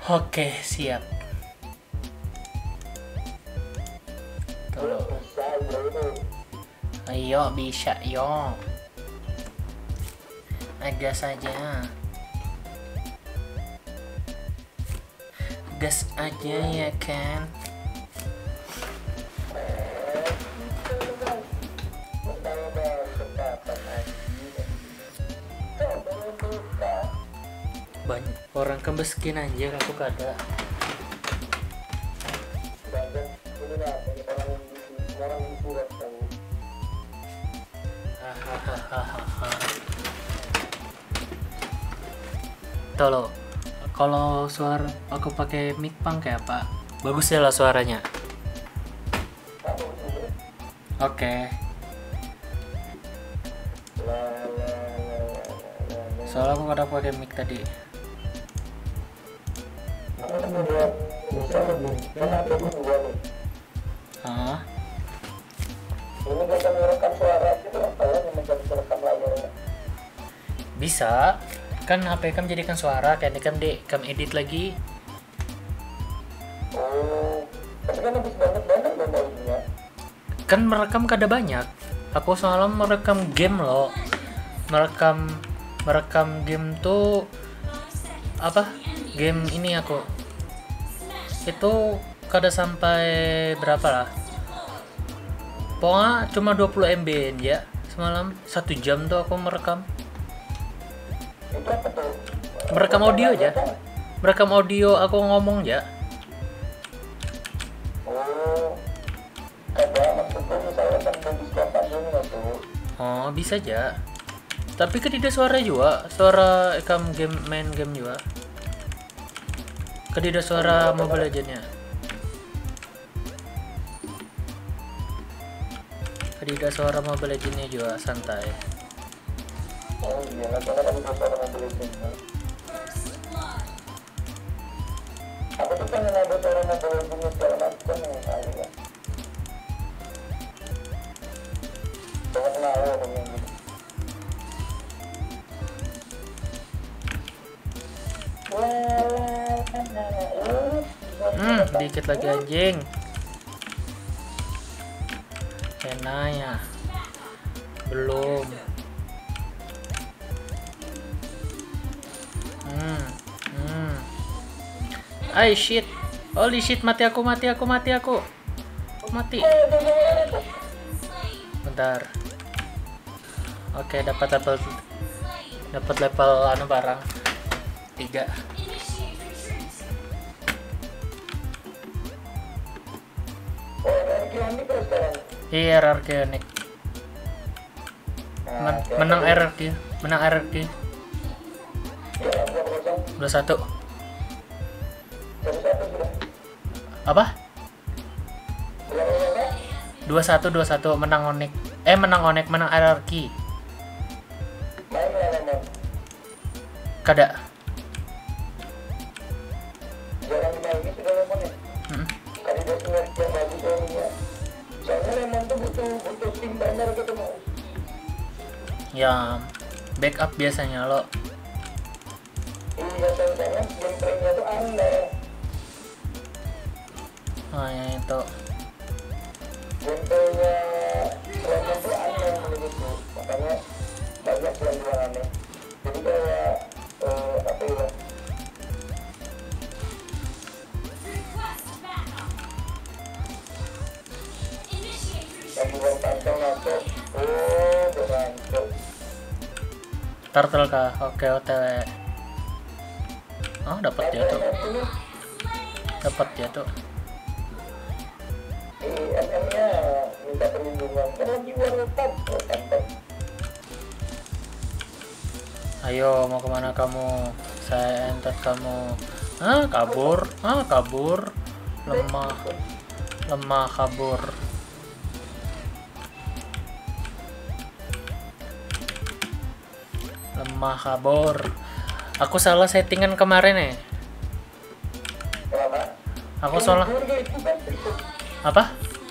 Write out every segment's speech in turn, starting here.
Oke, siap. Tolong. Ayo, bisa, yo. Gas aja. Gas aja ya kan. Banyak orang kembeskin anjir, aku kada. Tolo, kalau suara aku pakai mic pang kayak apa? Bagus ya lah suaranya. Oke. Soalnya aku kada pakai mic tadi. Hah? Ini bisa merekam suara gitu apa ya, yang menjadi rekam layarnya? Bisa. Kan HP kamu jadikan suara, kayak kamu edit lagi. Oh, tapi kan habis banyak dong volume-nya. Kan merekam kada banyak. Aku soalnya merekam game loh. Merekam game tuh apa? Game ini aku. Itu kada sampai berapa lah. Pokoknya cuma 20 MB ya. Semalam 1 jam tuh aku merekam. Itu apa tuh? Merekam audio aja. Merekam audio aku ngomong ya. Oh, ada maksudnya misalnya kan mau diskon nggak tuh? Oh, bisa aja. Tapi kan tidak suara juga. Suara kamu game main game juga. Kan tidak suara Mobile Legends-nya. Tidak suara Mobile Legends-nya juga santai. Oh iya, karena kan bisa suara mobil itu. Aku tuh pengen ada suara mobil itu segala macam yang kali ya. Jangan mau dengan gitu. Dikit lagi anjing. Enak ya. Belum. Ay shit. Holy shit, mati aku. Mati. Bentar. Oke, dapat level anu barang 3. Iya, organik. Menang RRQ. 21. Apa? 21 menang Onik. Menang RRQ. Kada. Ya, backup biasanya lo. Iya, soalnya gameplaynya tuh aneh. Oh ya itu. Gameplaynya Raymond tuh aneh menurutku. Makanya banyak yang bilang aneh. Jadi kayak apa ya? Lagi buang tancang masuk. Oh, berancur. Turtle kah? Oke, OTW. Oh, dapat dia tuh. MM-nya minta perlindungan. Kan lagi buang tetap. Ayo, mau kemana kamu? Saya entet kamu. Kabur. Lemah kabur. Aku salah settingan kemarin ya. Aku salah. Apa?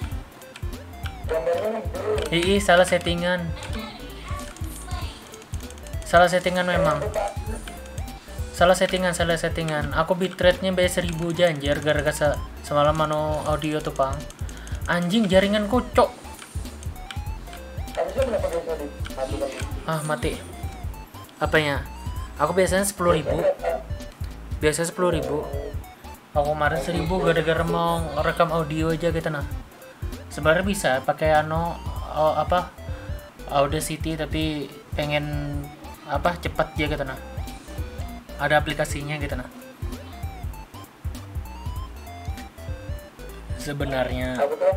Salah settingan. Salah settingan memang. Salah settingan. Aku bitrate-nya B1000 aja anjir, gara-gara semalam audio tuh pang. Anjing jaringan kocok. Harusnya berapa biasa dimatikan? Mati. Apanya? Aku biasanya 10.000. Biasanya 10.000. Aku kemarin 1.000 gara-gara mau rekam audio aja gitu nah. Sebenarnya bisa pakai Audacity, tapi pengen cepat aja gitu nah. Ada aplikasinya gitu nah. Sebenarnya Aku tuh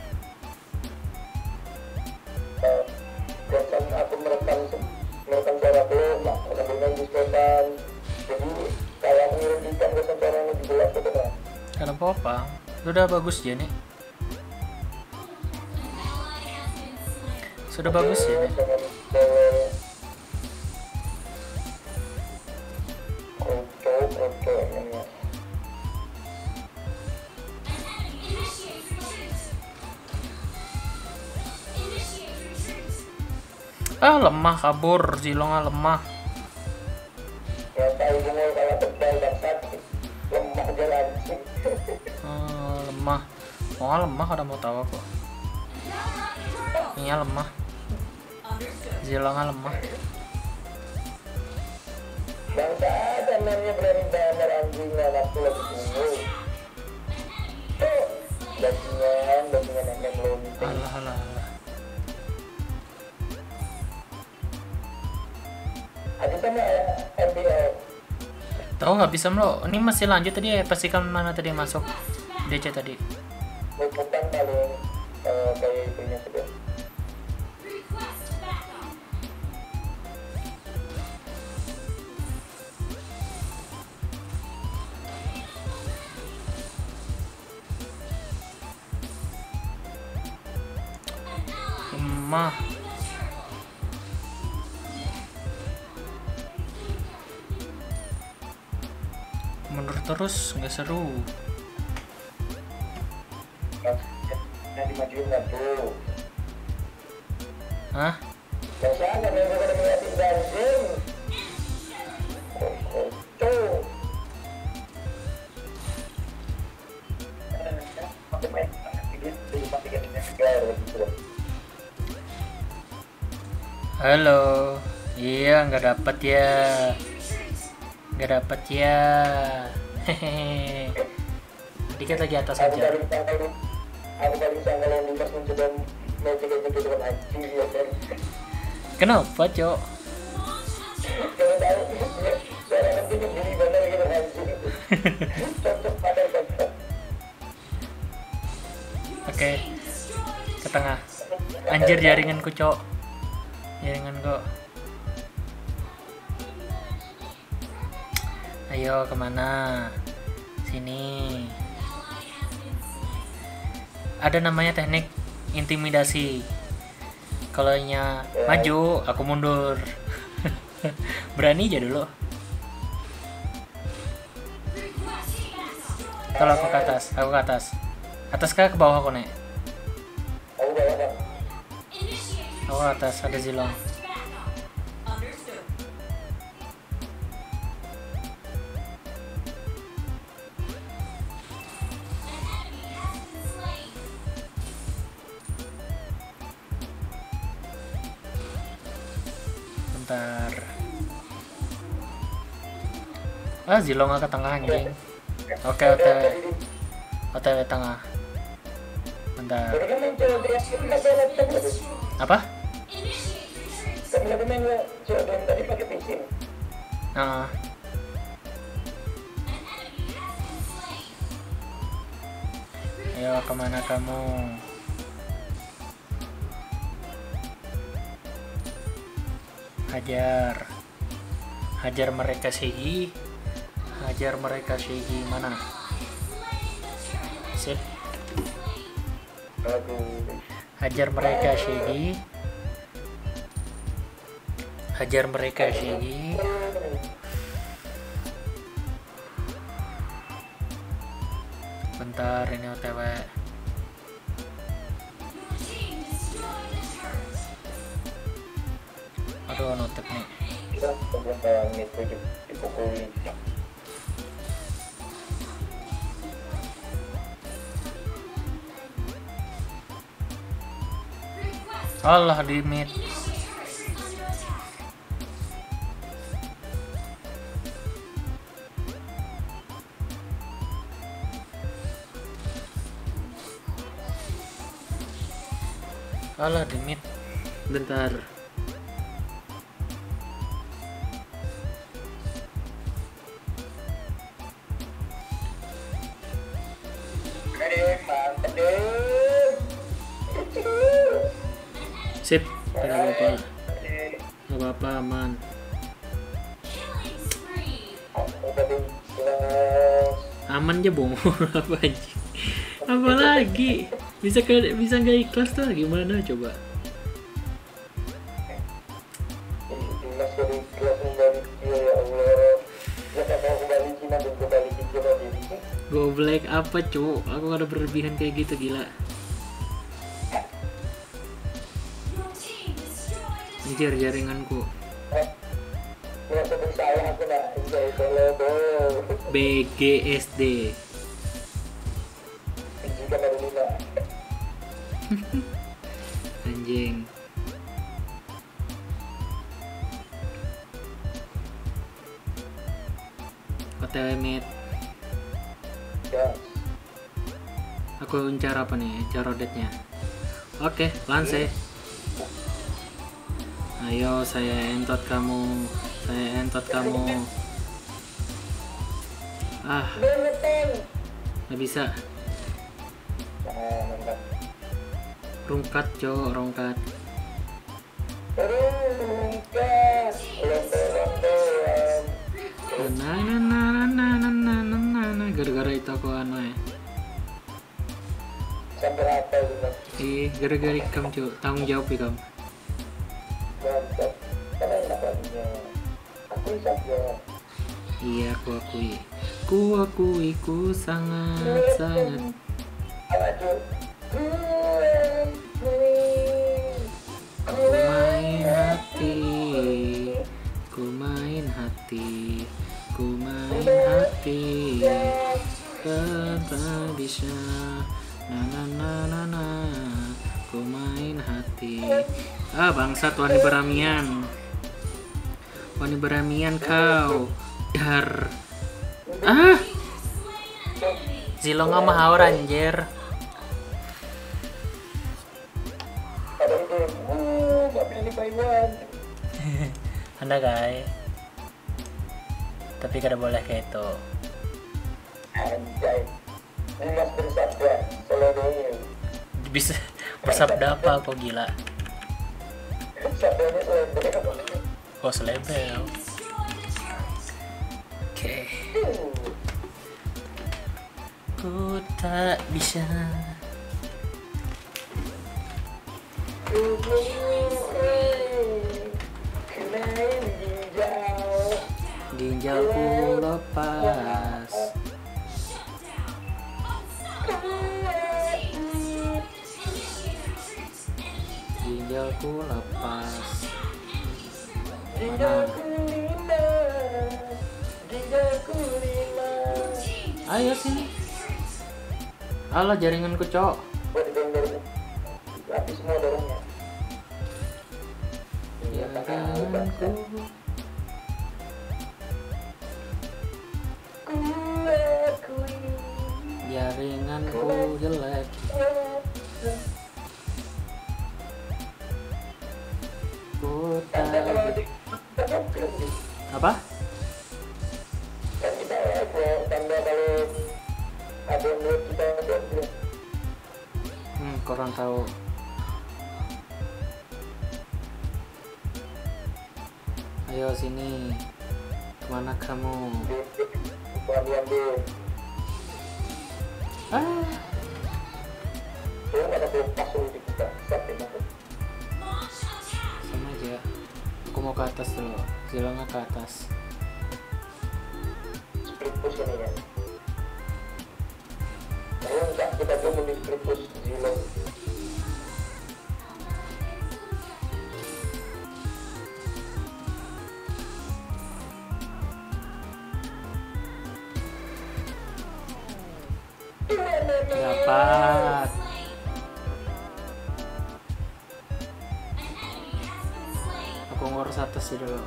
biasanya aku merekam suara aku sambil main diskotan, jadi kayak ngirim ikan ke suaranya lebih jelas gitu kan. karena apa? Udah bagus ya nih. Sudah bagus ya nih. Oke, ini ya. Lemah kabur, Zilongnya lemah. Ya tahu gue kalau tebal dan sakit, lemah jalan sih. Lemah. Mau lemah ada mau tahu aku. Iya lemah. Zilongnya lemah. Bangsa ada namanya berani banget anjingnya waktu lagi tunggu. Tuh, bajingan nenek lonting. Alah. Ada sama MPL. Tahu nggak bisa lo? Ini masih lanjut tadi ya, pastikan mana tadi masuk DC tadi. Bukan paling kayak itunya sudah. Lemah. Mundur terus nggak seru. Nah dimajuin nggak tuh? Hah? Biasa ada yang udah ngeliatin benzin. Tuh. Halo. Iya nggak dapet ya. Hehehe. Dikit lagi atas aja. Aku paling sangat yang Dimas mencoba ngecek-ngecek dengan anjing ya kan. Kenapa, Cok? Kalau tahu suara anjing beli bener gitu anjing. Cocok pada cocok. Oke. Ke tengah. Anjir jaringanku, Cok. Jaringan kok. Ayo kemana? Sini. Ada namanya teknik intimidasi. Kalau maju, aku mundur. Berani aja dulu. Kalau aku ke atas. Atas kah ke bawah aku nek? Aku bawa kan. Aku ke atas, ada Zilong. Bentar. Zilong ke tengah anjing. Oke, OTW tengah. Bentar. Jadi kan main cewek dia pakai laptop tadi. Apa? Tapi aku main cewek dia tadi pakai PC. Nah. Ayo kemana kamu? Hajar mereka Shigi. Mana? Sip. Aduh. Hajar mereka Shigi. Bentar, ini OTW. Aduh, notif nih. Kita tunggu ke itu pukul. Allah di mid. Allah di mid. Bentar. Sip, tidak apa-apa, aman. Aman aja bong. Apa aja? Apa lagi? Bisa nggak ikhlas tuh gimana coba? Goblek apa cu? Aku ada berlebihan kayak gitu gila. Anjir jaringanku. BGSD. Anjing. OTW mid. Aku incar apa nih? Incar rodetnya. Oke, lance. Ayo saya entot kamu. Ah, nggak bisa. Rungkat cok, rungkat. Gara-gara itu aku anu ya. Gara-gara ikam cok, tanggung jawab ikam. Iya, aku akui. Ku sangat. Ku main hati. Tak bisa. Ku main hati. Bangsat Wani Beramian kau. Dar. Zilong sama Haur anjir. Anda guys. Tapi kada boleh kayak itu. Anjay. Dimas bersabda, seluruhnya. Bisa bersabda apa kok gila? Sabdanya selebel. Oh selebel. Oke. Ku tak bisa. Ginjalku lepas. Ginjalku lepas. Ayo sini. Alah jaringanku cok. Habis semua dorongnya. Jaringanku. Jaringanku jelek. Apa? Kan kita tanda kalau ada yang kita kurang tahu. Ayo sini. Kemana kamu? Sama aja. Aku mau ke atas dulu. Zilongnya ke atas. Split push ini ya. Kalau enggak kita belum di split push Zilong. Dapat. Aku ngurus atas sih dulu.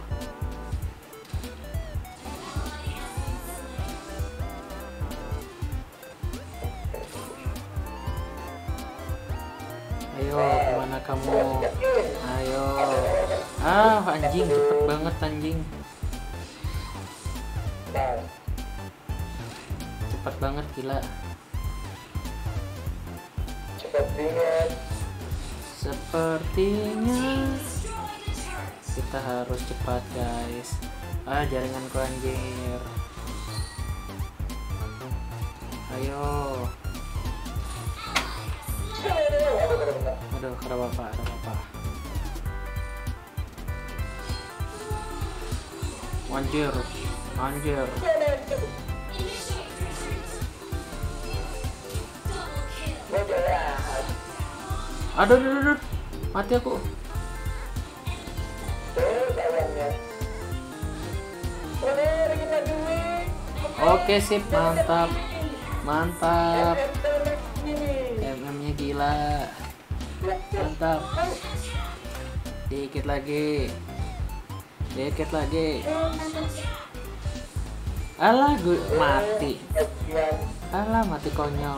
Ayo, kemana kamu? Ayo. Ah, anjing, cepet banget anjing. Cepet banget gila. Sepertinya kita harus cepat guys. Ah, jaringanku anjir. Ayo. Aduh, ada bapak. Anjir. Aduh, mati aku. Oke sip, mantap. MM-nya gila, mantap. Dikit lagi. Alah, gue mati. Mati konyol.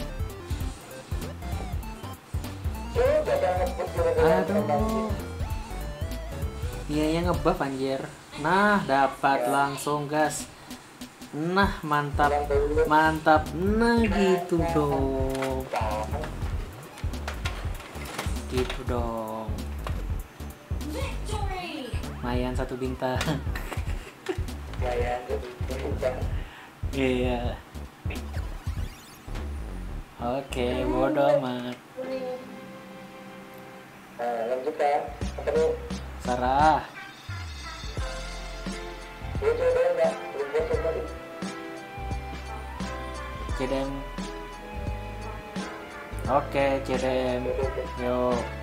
Aduh. Iya yang ngebuff anjir. Nah, dapat langsung gas. Nah, mantap. Nah, gitu dong. Lumayan 1 bintang. Iya. Oke, bodo amat. Lanjut ya. Apa nih? Sarah. Cedem. Oke, Cedem. Yuk.